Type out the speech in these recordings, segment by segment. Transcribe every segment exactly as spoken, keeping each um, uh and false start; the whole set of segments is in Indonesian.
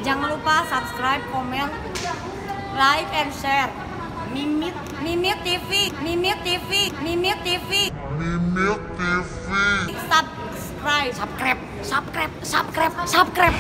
Jangan lupa subscribe, komen, like, and share. Mimit, Mimit T V, Mimit T V, Mimit T V, Mimit T V. Subscribe, subscribe, subscribe, subscribe, subscribe.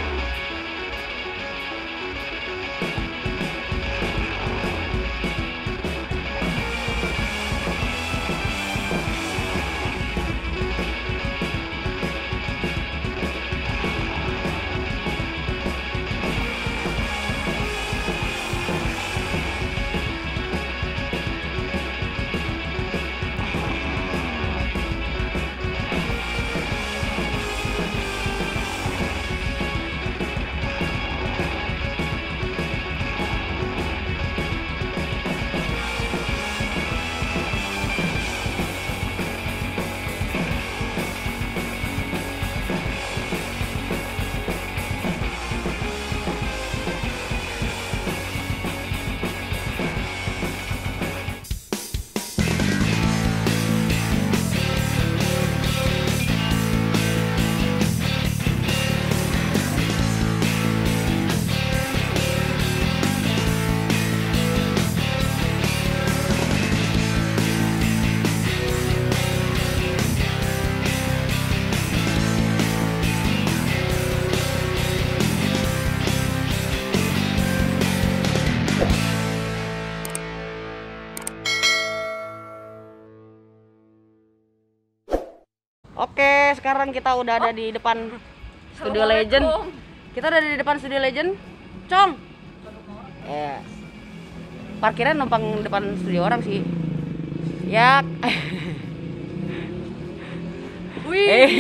Oke, sekarang kita udah ada di depan Studio Legend. Kita udah di depan Studio Legend. Cong. Ya. Parkiran numpang depan studio orang sih. Ya. Wih.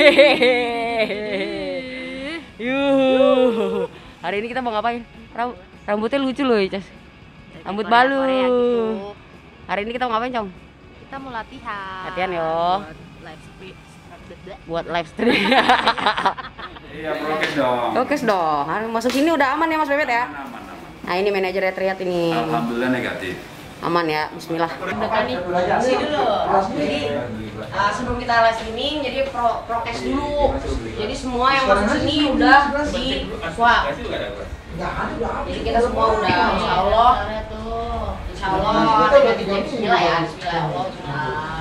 Yuh. Hari ini kita mau ngapain? Rambutnya lucu loh, Cas. Rambut balu. Gitu. Hari ini kita mau ngapain, Cong? Kita mau latihan. Latihan yo. Live stream. Buat live stream. Iya, prokes dong. Prokes dong. Masuk sini udah aman ya Mas Bebet ya? Aman, aman, aman. Nah, ini manajernya Triat ini. Alhamdulillah negatif. Aman ya, bismillah. Udah nih. Sini dulu. Jadi uh, sebelum kita live streaming jadi pro prokes dulu. Jadi semua yang masuk sini udah di swab. Jadi kita semua udah insya Allah. Insya Allah. Bismillah ya. Bismillah Allah. Bismillah.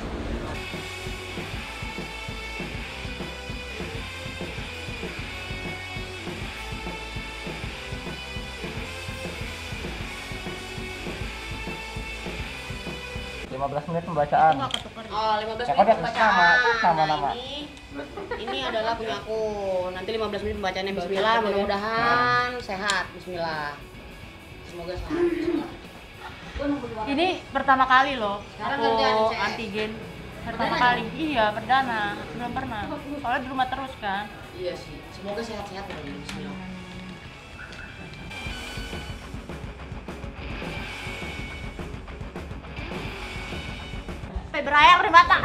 lima belas menit pembacaan. Oh, lima belas ya, menit pembacaan. pembacaan. Nama-nama. Ini, ini adalah punya aku. Nanti lima belas menit pembacaannya bismillah, mudah-mudahan sehat. Bismillah. Semoga sehat. Bismillah. Ini pertama kali loh Sekarang aku kerjaan cek. antigen. Pertama Perdana kali. Iya, perdana. Belum pernah. Soalnya di rumah terus kan. Iya sih. Semoga sehat-sehat ya. Bismillah. Berayar di mata.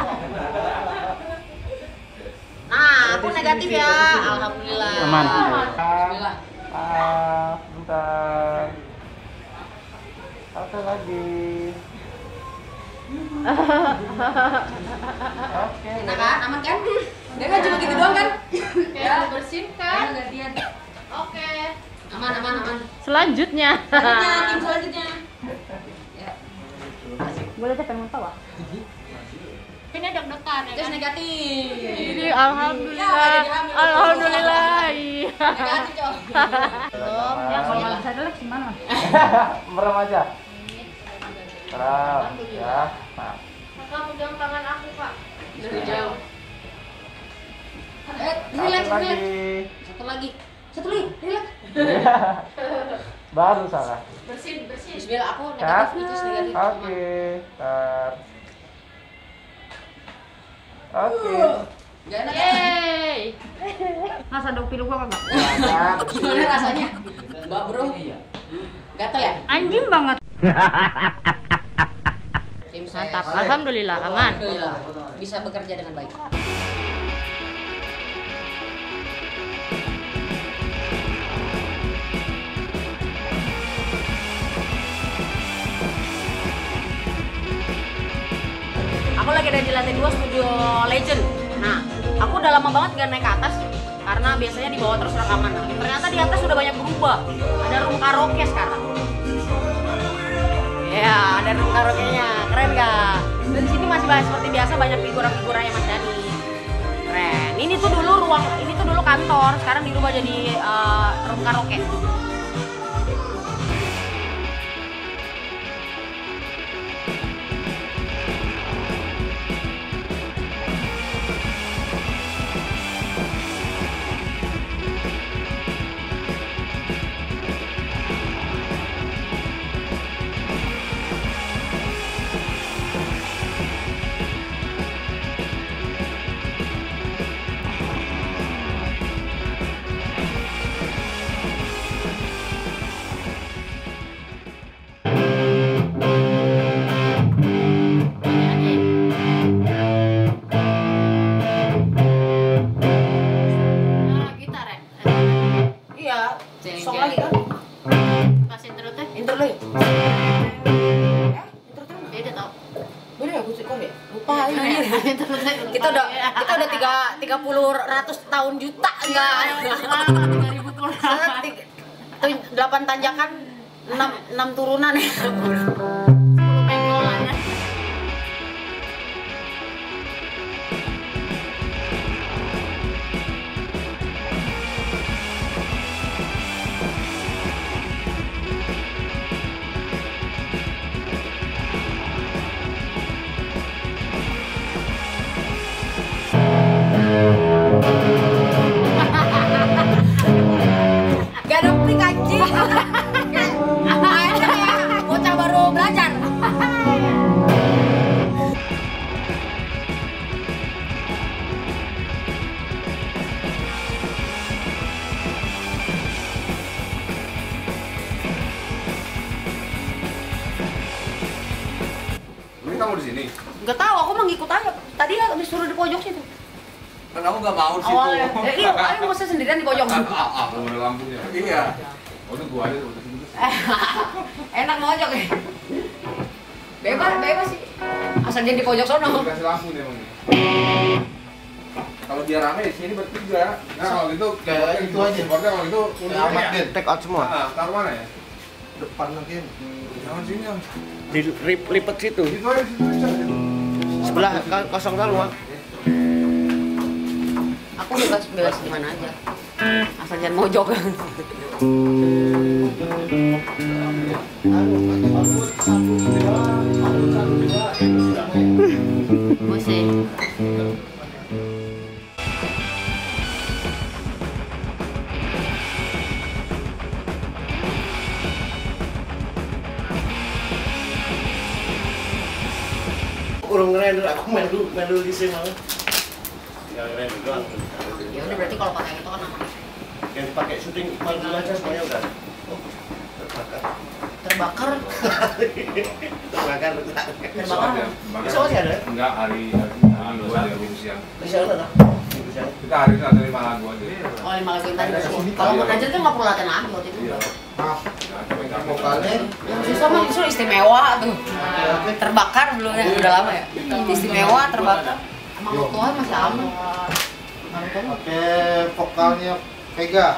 Nah, aku negatif ya. Alhamdulillah. Aman. Bismillah. Ah, bentar. Satu lagi. Oke. Enak kan? Aman kan? Dia kan cuma gitu doang kan? Ya, bersin kan. Gantian. Oke. Aman, aman, aman. Selanjutnya. Selanjutnya, tim selanjutnya. Ya. Boleh teh pengen tahu. Ini deg-degan ya. Tes negatif. Ini Ya, alhamdulillah. jadi hamil. Alhamdulillah. Iya. Negatif, Cok. Belum. Ya kalau nggak bisa dulu gimana? Merem aja. Merem. Ya. Nah. Kakak pegang tangan aku, Pak. Dari jauh. Eh, Satu relax, relax. lagi. Satu lagi. Satu lagi, relax. Baru salah. Bersin, bersin. Bismillah, aku Cut. negatif, itu negatif. Oke. Ntar. Oke. Gak enak. Yeay. Masa dong pilu gua kagak? Gimana rasanya? Mbak Bro. Gatel ya? Anjing banget. Tim Mantap. ses. Alhamdulillah aman. Alhamdulillah. Bisa bekerja dengan baik. Aku lagi ada di lantai dua Studio Legend. Nah, aku udah lama banget gak naik ke atas. karena biasanya di bawah terus rekaman. Nah, ternyata di atas sudah banyak berubah. Ada room karaoke sekarang. Ya, ada room karaoke-nya. Keren gak? Dan di sini masih banyak seperti biasa, banyak figura-figuranya Mas Dhani. Keren. Ini tuh dulu ruang, ini tuh dulu kantor, sekarang dirubah jadi uh, room karaoke. Sok lagi kan? Pas intro teh. Intro lagi. Eh, intro teh. Dia udah tahu. Bener ya musik kok ya? Lupa ya. Intro teh. Kita udah kita udah tiga tiga puluh ratus tahun juta enggak? tiga ribu kurang. Delapan tanjakan, enam enam turunan ya. sepuluh pengkolan ya. Gak ada plik anjing. Mainnya kayak bocah baru belajar. Ini kamu di sini? Gak tahu, aku mah ngikut aja. Tadi ya disuruh di pojok situ. Kan kamu gak mau di situ. Awalnya. Eh, iya, aku masa sendirian di pojok. Ah, ah, ah, belum ada lampunya. Iya. Oh, itu gua aja tuh. Enak mojok ya. Bebas, bebas sih. Asal jangan di pojok sono. Dikasih lampu nih emang. Kalau dia rame di sini bertiga. Nah, kalau gitu kayak itu aja. Supportnya kalau gitu Ya, amat deh, take out semua. Ah, taruh mana ya? Depan lagi. Jangan sini, Om. Dilipet situ. Itu aja situ bisa. Sebelah kosong kan ruang. Aku bebas bebas di mana aja. Asal jangan mojok. Musik. Kurang keren, aku main dulu, main dulu di sini malah. Ya keren doang. Ya udah berarti kalau pakai itu kan aman. Yang dipakai syuting main dulu aja semuanya udah. Oh, terbakar. Terbakar. Terbakar. Terbakar. Besok masih ada? Enggak, hari hari dua aja minggu siang. Di sana lah. Minggu siang. Kita hari ini ada lima lagu aja. Oh, lima lagu yang tadi. Kalau mau aja tuh nggak perlu latihan lagi waktu itu. Iya. Maaf. Nah, Vokalnya Yang susah mah justru istimewa tuh. Terbakar belum ya? Udah lama ya? Istimewa, terbakar. Emang Tuhan masih aman. pakai vokalnya Vega.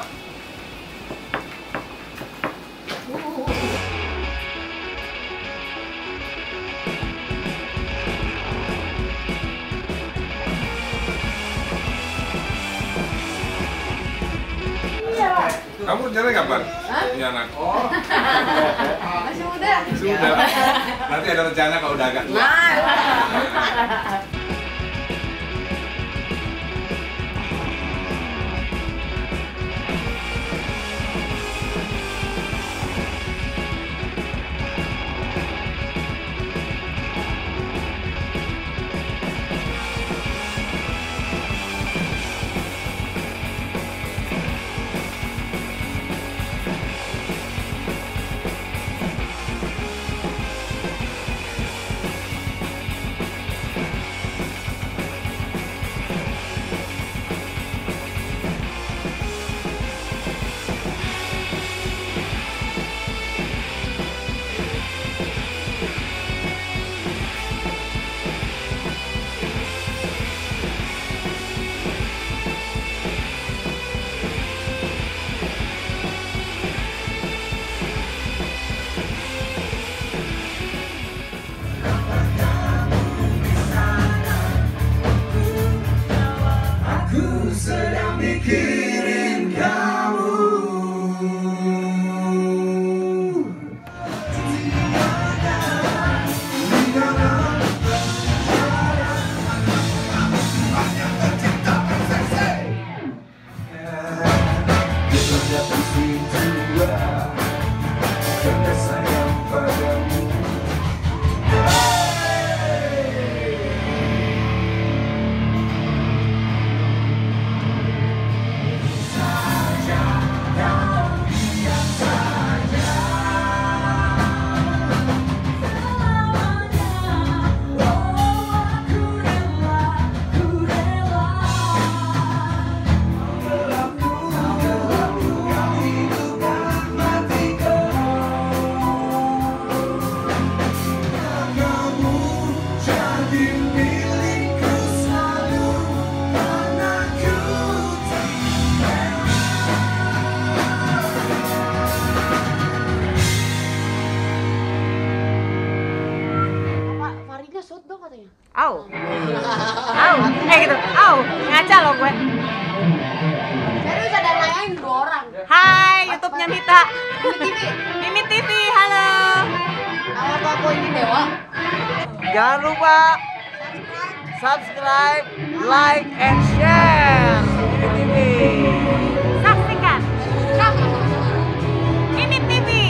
Kamu rencananya kapan? Hah? Punya anak? Masih muda. Sudah. Nanti ada rencana kalau udah agak tua. Nah, masih tua karena sayang padamu. Au, au, eh gitu, au, ngaca loh gue. Serius ada nanyain dua orang. Hai, YouTube-nya Mita. Mimi T V. Mimi T V, halo. Nama aku ini Dewa. Jangan lupa subscribe, like, and share Mimi T V. Saksikan Mimi T V.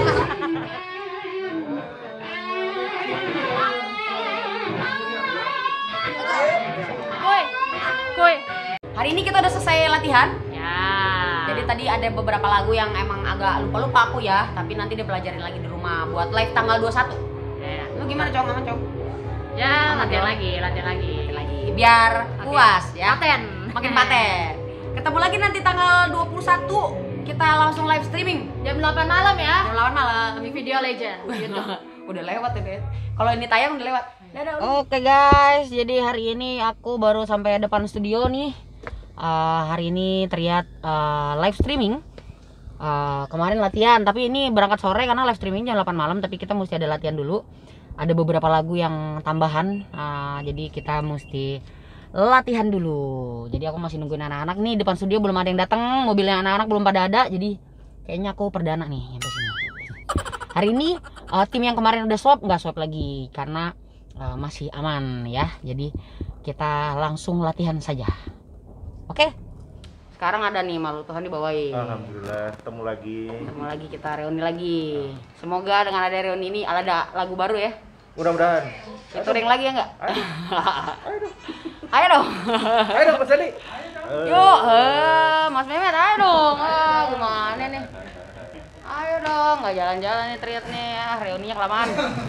Kuy, kuy. Hari ini kita udah selesai latihan. Ya. Jadi tadi ada beberapa lagu yang emang agak lupa-lupa aku ya, tapi nanti dipelajarin lagi di rumah buat live tanggal dua puluh satu. Ya. Lu gimana, Cong? Aman, Cong? Ya, Aman, latihan Cong? lagi, latihan lagi. Latihan lagi. Biar puas ya. Paten. Makin paten. Ketemu lagi nanti tanggal dua puluh satu. Kita langsung live streaming Jam delapan malam ya. jam delapan malam. Di Video Legend. Udah lewat ya, Bet. Kalau ini tayang udah lewat. Dadah. Oke guys, jadi hari ini aku baru sampai depan studio nih. Uh, hari ini terlihat uh, live streaming. Uh, kemarin latihan, tapi ini berangkat sore karena live streaming jam delapan malam. Tapi kita mesti ada latihan dulu. Ada beberapa lagu yang tambahan, uh, jadi kita mesti latihan dulu. Jadi aku masih nungguin anak-anak nih depan studio, belum ada yang datang. Mobilnya anak-anak belum pada ada, jadi kayaknya aku perdana nih sampai sini. Hari ini uh, tim yang kemarin udah swab nggak swab lagi karena Uh, masih aman ya. Jadi kita langsung latihan saja. Oke. Sekarang ada nih Malu Tuhan dibawain. Alhamdulillah ketemu lagi. Ketemu lagi, kita reuni lagi. Semoga dengan ada reuni ini ada lagu baru ya. Mudah-mudahan. Touring lagi ya enggak? Ayo. Ayo dong. Ayo dong Mas Adi. Yuk, eh, Mas Mehmet ayo dong. Ah, gimana nih? Ayo dong, nggak jalan-jalan nih teriak nih, ah, reuninya kelamaan.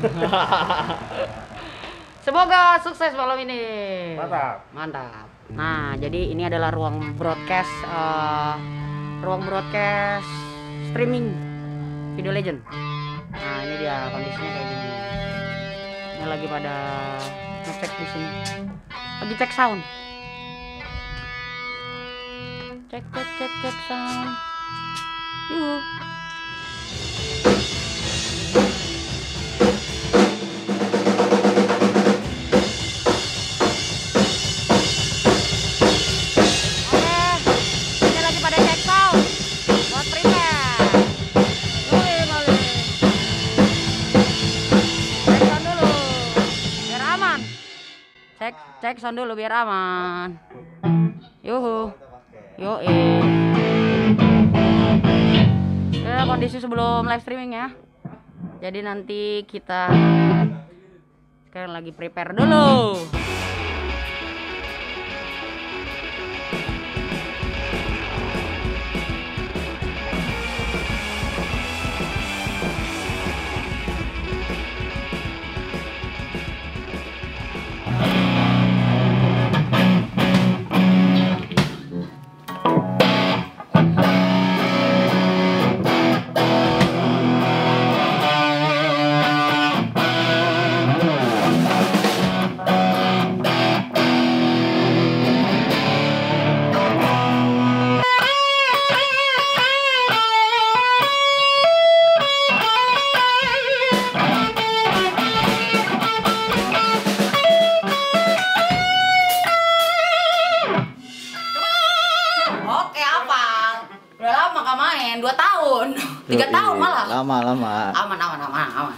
Semoga sukses malam ini. Mantap. Mantap. Nah, jadi ini adalah ruang broadcast, uh, ruang broadcast streaming Video Legend. Nah, ini dia kondisinya kayak gini. Ini lagi pada ngecek di sini, lagi cek sound. Cek cek cek cek sound. Yuk. Cek, cek sound dulu biar aman. Yuhu. Yo eh. Ya, kondisi sebelum live streaming ya. Jadi nanti kita sekarang lagi prepare dulu. dua tahun, tiga tahun malah. Lama, lama. Aman, aman, aman, aman.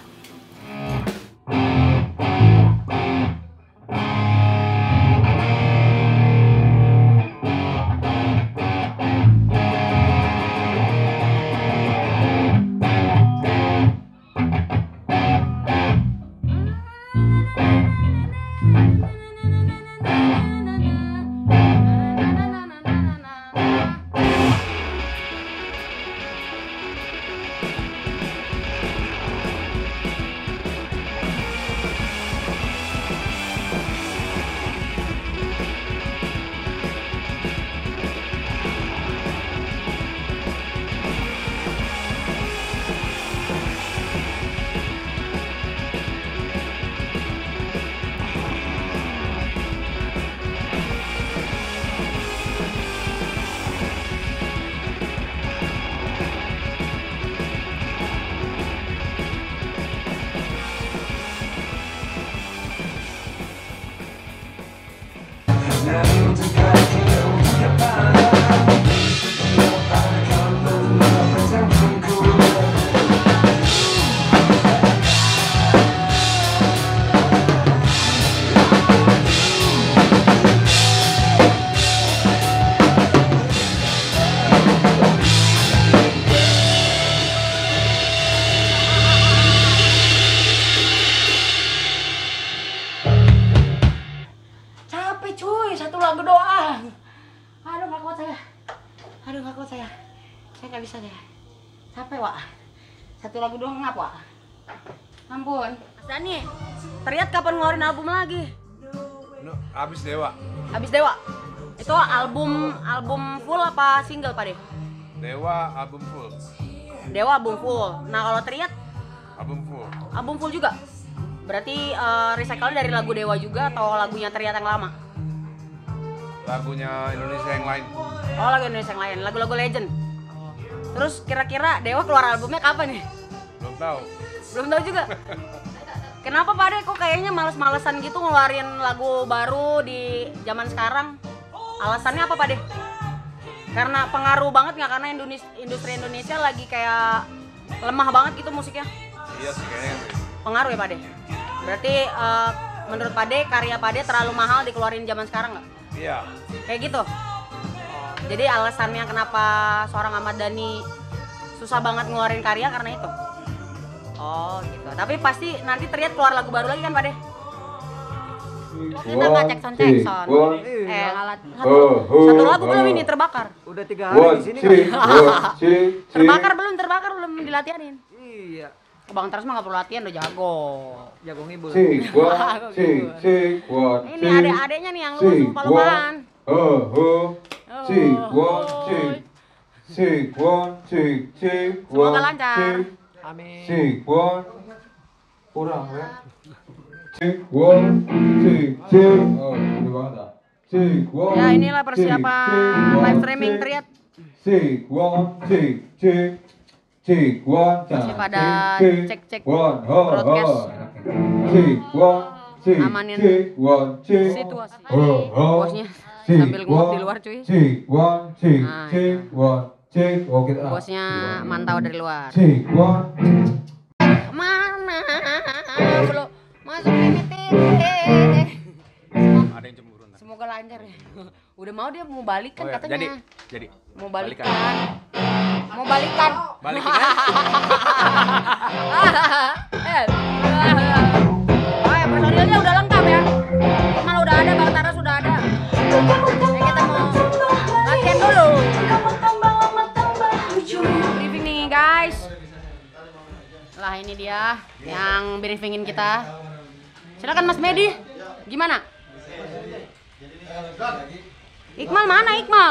Capek, Wak. Satu lagu doang ngap, Wak. Ampun. Mas Dani, Triad kapan ngeluarin album lagi? No, abis Dewa. Habis Dewa. Itu album album full apa single, Pak De? Dewa album full. Dewa album full. Nah, kalau Triad Album full. album full juga. Berarti uh, recycle dari lagu Dewa juga atau lagunya Triad yang lama? Lagunya Indonesia yang lain. Oh, lagu Indonesia yang lain, lagu-lagu legend. Terus kira-kira Dewa keluar albumnya kapan nih? Belum tahu. Belum tahu juga. Kenapa Pak De kok kayaknya males-malesan gitu ngeluarin lagu baru di zaman sekarang? Alasannya apa Pak De? Karena pengaruh banget nggak, karena Indonesia, industri Indonesia lagi kayak lemah banget gitu musiknya? Iya sih kayaknya. Pengaruh ya Pak De? Berarti uh, menurut Pak De karya Pak De terlalu mahal dikeluarin zaman sekarang nggak? Iya. Kayak gitu? Jadi alasannya kenapa seorang Ahmad Dhani susah banget ngeluarin karya karena itu? Oh gitu. Tapi pasti nanti Triad keluar lagu baru lagi kan Pak De? Kita nggak cek sound cek sound. Eh alat satu, satu lagu belum ini terbakar. Udah tiga hari di sini kan? Terbakar belum, terbakar belum dilatihanin. Iya. Bang Tras mah nggak perlu latihan, udah jago. Jago ngibul. Ini adek-adeknya nih yang lulus lupa-lupaan. Oh, oh, cik, one, cik, cik, one, cik, cik, Semoga one, lancar. cik, Amin. cik, one, kurang ya. Cik, one, cik, cik, oh, udah banget ah. Cik, one, Ya inilah persiapan cik, live one, streaming cik, Triad. Cik, one, cik, cik, cik, one, Masih pada cik, cek-cek one, ho, broadcast. ho. Cik, one, cik, Amanin cik, one, cik, situasi. ho, ho. Bosnya Cik, sambil ngomong di one, luar cuy. Cik, one, cik, Nah, cik, one, cik, oke ah. Bosnya mantau dari luar. Cik, one. Mana? Belum masuk ini Ada yang cemburu ntar. Semoga lancar ya. Udah mau dia mau balik kan Oh, ya. katanya. Jadi, jadi. Mau balikan. Balikan. Mau balikan. Balikin ya? Eh. Oh ya, personilnya udah lengkap ya. Mal udah ada, Bang Taras udah ada. Jadi kita mau latihan dulu. Briefing nih guys. Lah ini dia yang briefingin kita. Silakan Mas Medi. Gimana? Iqmal mana Iqmal?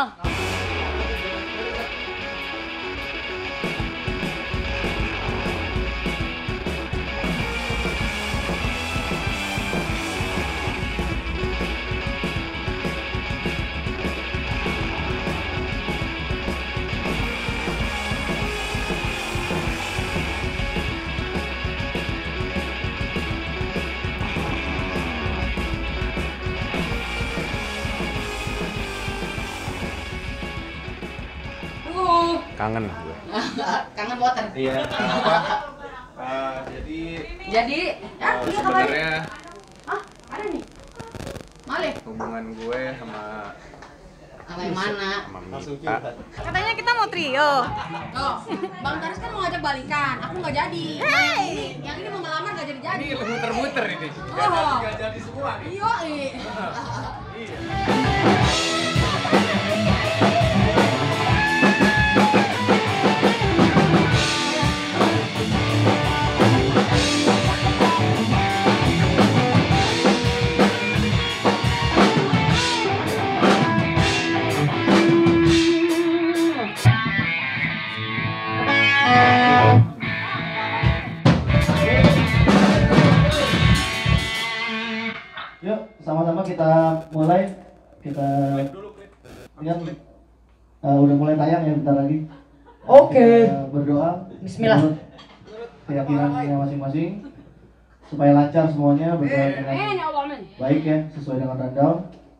Kangen gue. Kangen water. Iya. Apa? Uh, jadi Jadi, ya, uh, iya kabarin. sebenarnya Ah, ada nih. Male. hubungan gue sama Sama yang mana? sama Mita. Katanya kita mau trio. Oh, Bang Taras kan mau ngajak balikan. Aku nggak jadi. Nah, ini, yang ini mau ngelamar nggak jadi jadi. Ini muter-muter ini. Oh, Gak jadi semua nih. iya. Yuk, sama-sama kita mulai. Kita lihat uh, udah mulai tayang ya bentar lagi. Oke. Kita berdoa. Bismillah. menurut keyakinannya masing-masing supaya lancar semuanya, berjalan dengan Eh, ya Allah, amin. baik ya, sesuai dengan rundown.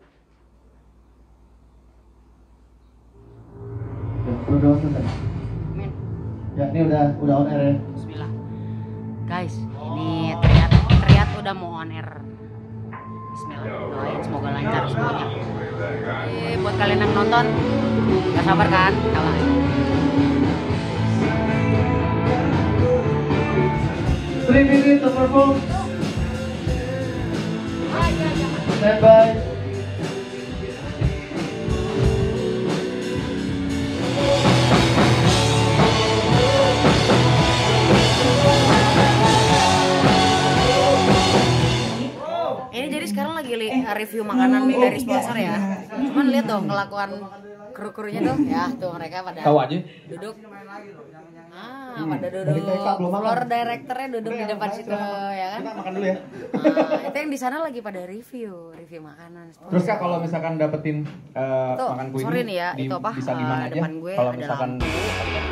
Ya, berdoa selesai. Amin. Ya, ini udah udah on air ya. Bismillah. Guys, ini Triad Triad udah mau on air. Bismillah. Doain semoga lancar semuanya. Eh, buat kalian yang nonton, gak sabar kan? Kalah. Three minutes to perform. Stand by. review makanan nih dari sponsor ya. Cuman lihat dong kelakuan kru-krunya tuh. Ya, tuh mereka pada Tahu aja. duduk. Ah, pada duduk. Floor directornya duduk di depan situ ya kan. Kita makan dulu ya. Nah, itu yang di sana lagi pada review, review makanan. Terus Kak kalau misalkan dapetin uh, Tuh, makan kue sorry ini nih ya, di- itu apa? bisa uh, gimana aja? depan gue Kalau ada misalkan lampu.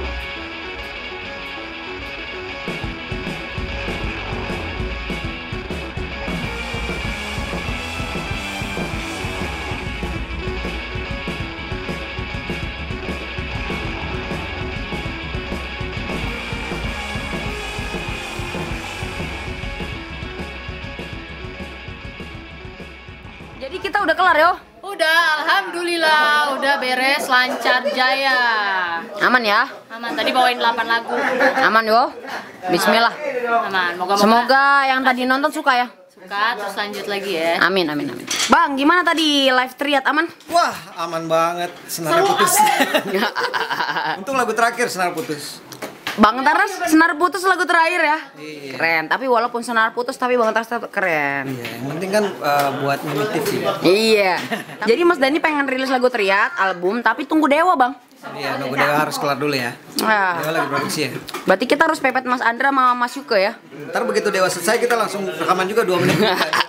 Jadi kita udah kelar yo. Udah, alhamdulillah, udah beres, lancar, jaya. Aman ya? Aman, tadi bawain delapan lagu. Aman yo. Bismillah. Aman, moga-moga Semoga yang tadi nonton suka ya. suka, terus lanjut lagi ya. Amin amin amin. Bang, gimana tadi live triat aman? Wah, aman banget. Senar putus. Untung lagu terakhir senar putus. Bang Taras senar putus lagu terakhir ya. Iya. Keren, tapi walaupun senar putus tapi Bang Taras tetap keren. Iya, yang penting kan uh, buat Mimi T V. Iya. Jadi Mas Dani pengen rilis lagu triat album tapi tunggu Dewa, Bang. Iya, nunggu Dewa harus kelar dulu ya. Nah, Dewa lagi produksi ya. berarti kita harus pepet Mas Andra sama Mas Yuke ya. Ntar begitu Dewa selesai kita langsung rekaman juga dua menit.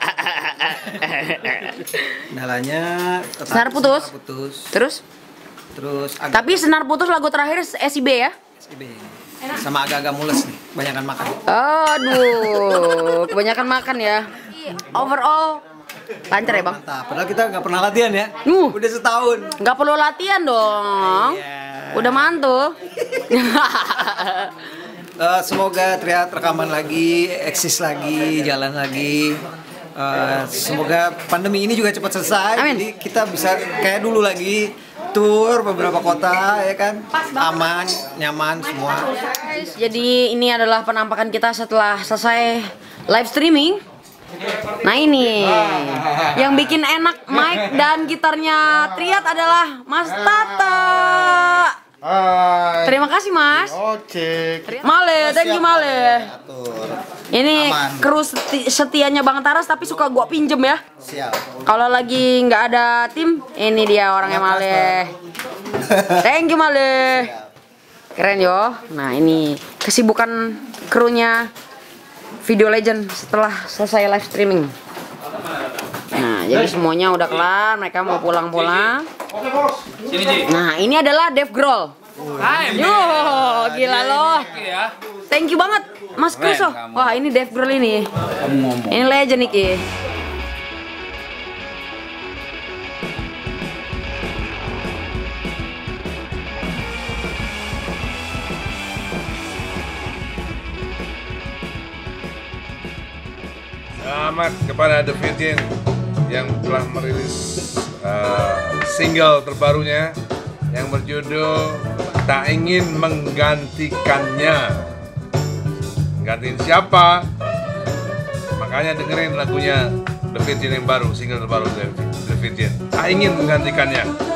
Kendalanya tetap Senar putus. senar putus. Terus? Terus agak Tapi senar putus lagu terakhir S I B ya. S I B. Sama agak-agak mules nih, banyakan makan. Aduh, kebanyakan makan ya. Overall lancar ya Bang. Mantap, padahal kita nggak pernah latihan ya. Uh. Udah setahun. Nggak perlu latihan dong. Iya. Udah mantul. Eh, semoga Triat rekaman lagi, eksis lagi, jalan lagi. Eh, semoga pandemi ini juga cepat selesai. Amin. Jadi kita bisa kayak dulu lagi tour beberapa kota ya kan, aman, nyaman semua. Guys, jadi ini adalah penampakan kita setelah selesai live streaming. Nah ini yang bikin enak mic dan gitarnya Triat adalah Mas Tata. Hai. Terima kasih Mas. Ojek. Male, thank you Male. Atur. Ini Aman. kru seti- setianya Bang Taras tapi suka gua pinjem ya. Siap. Kalau lagi nggak ada tim, ini dia orangnya Male. Thank you Male. Keren yo. Nah ini kesibukan krunya Video Legend setelah selesai live streaming. Nah jadi semuanya udah kelar, mereka mau pulang-pulang. Nah ini adalah Dev Grohl. Yo, gila loh. Thank you banget Mas Kruso. Wah ini Dev Grohl ini. Ini legend nih. Selamat kepada The Virgin yang telah merilis uh, single terbarunya yang berjudul Tak Ingin Menggantikannya. Gantiin siapa? Makanya dengerin lagunya The Virgin yang baru, single terbaru The Virgin. Tak ingin menggantikannya.